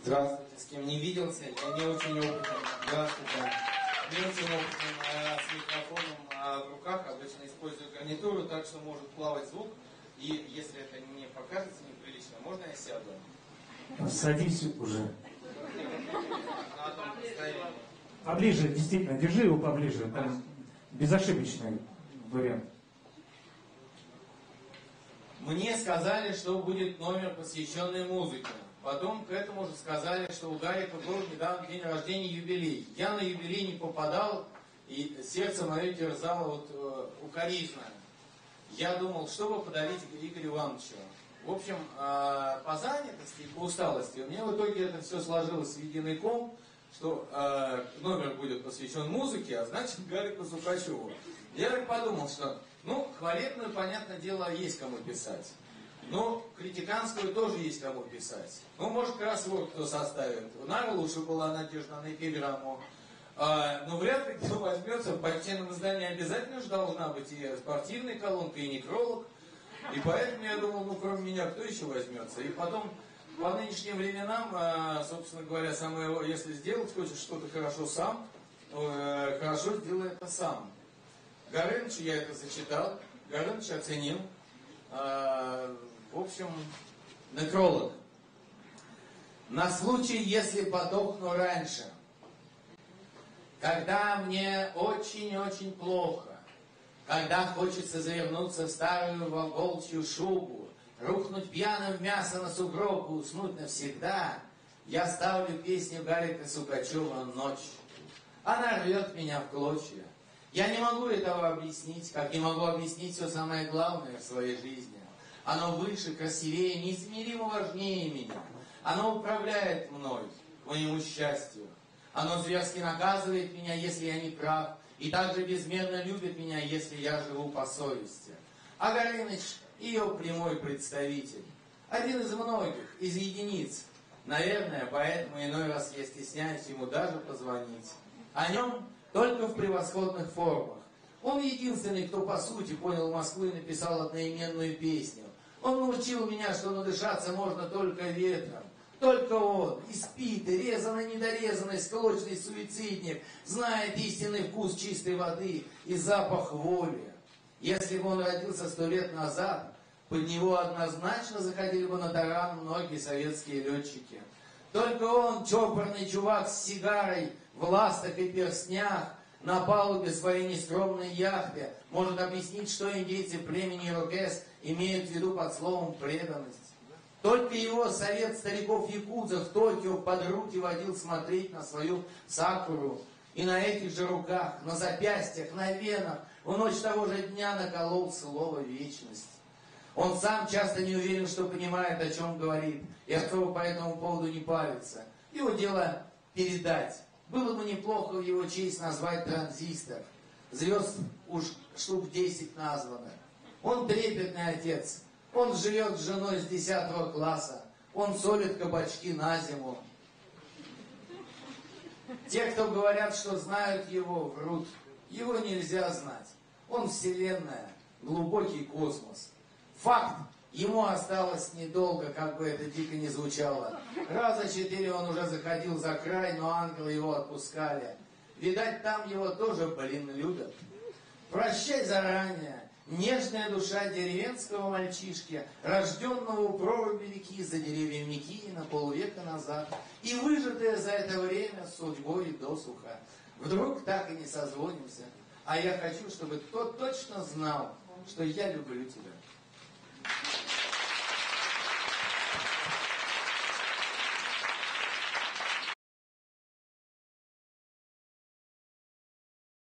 Здравствуйте, с кем не виделся, я не очень опытен. Здравствуйте. Не очень опытен с микрофоном в руках, обычно использую гарнитуру, так что может плавать звук. И если это не покажется неприлично, можно я сяду? Садись уже. На одном расстоянии. Поближе, действительно, держи его поближе. Там безошибочный вариант. Мне сказали, что будет номер, посвященный музыке. Потом к этому же сказали, что у Гарика был недавно день рождения, юбилей. Я на юбилей не попадал, и сердце мое терзало укоризна. Я думал, что бы подарить Игорю Ивановичу. В общем, по занятости и по усталости у меня в итоге это все сложилось в единый ком, что номер будет посвящен музыке, а значит Гарику Сукачеву. Я так подумал, что, хвалебную, понятное дело, есть кому писать. Но критиканскую тоже есть кому писать. Может, кроссворд кто составит. Наверное, лучше была Надежда на эпиграмму. Но вряд ли кто возьмется. В почтенном издании обязательно же должна быть и спортивная колонка, и некролог. И поэтому я думал, кроме меня, кто еще возьмется. И потом, по нынешним временам, собственно говоря, если сделать хочешь что-то хорошо сам, хорошо сделай это сам. Горыныч, я это зачитал, Горыныч оценил. В общем, некролог. На случай, если подохну раньше, когда мне очень-очень плохо, когда хочется завернуться в старую волчью шубу, рухнуть пьяным в мясо на сугробу, уснуть навсегда, я ставлю песню Гарика Сукачева «Ночь». Она рвет меня в клочья. Я не могу этого объяснить, как не могу объяснить все самое главное в своей жизни. Оно выше, красивее, неизмеримо важнее меня. Оно управляет мной, к моему счастью. Оно зверски наказывает меня, если я не прав, и также безмерно любит меня, если я живу по совести. А Горыныч — ее прямой представитель. Один из многих, из единиц. Наверное, поэтому иной раз я стесняюсь ему даже позвонить. О нем только в превосходных формах. Он единственный, кто по сути понял Москву и написал одноименную песню. Он научил меня, что надышаться можно только ветром. Только он, испитый, резанный, недорезанный, склочный суицидник, знает истинный вкус чистой воды и запах воли. Если бы он родился 100 лет назад, под него однозначно заходили бы на таран многие советские летчики. Только он, чопорный чувак с сигарой, в ластах и перстнях, на палубе своей нескромной яхты, может объяснить, что индейцы племени Ирокез имеют в виду под словом преданность. Только его совет стариков-якудзов в Токио под руки водил смотреть на свою сакуру. И на этих же руках, на запястьях, на венах в ночь того же дня наколол слово «вечность». Он сам часто не уверен, что понимает, о чем говорит, и особо по этому поводу не парится. Его дело передать. Было бы неплохо в его честь назвать транзистор. Звезд уж штук 10 названо. Он трепетный отец. Он живет с женой с 10 класса. Он солит кабачки на зиму. Те, кто говорят, что знают его, врут. Его нельзя знать. Он вселенная, глубокий космос. Факт. Ему осталось недолго, как бы это дико не звучало. Раза 4 он уже заходил за край, но ангелы его отпускали. Видать, там его тоже, любят. Прощай заранее, нежная душа деревенского мальчишки, рожденного у проруби реки за деревьями Киина полвека назад, и выжатая за это время судьбой досуха. Вдруг так и не созвонимся, а я хочу, чтобы кто точно знал, что я люблю тебя.